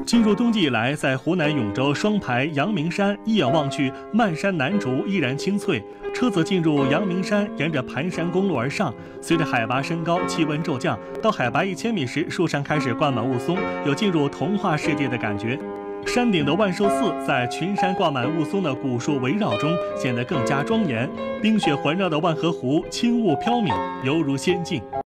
进入冬季以来，在湖南永州双排阳明山，一眼望去，漫山楠竹依然青翠。车子进入阳明山，沿着盘山公路而上，随着海拔升高，气温骤降，到海拔1000米时，树上开始挂满雾凇，有进入童话世界的感觉。山顶的万寿寺在群山挂满雾凇的古树围绕中，显得更加庄严。冰雪环绕的万河湖，轻雾飘渺，犹如仙境。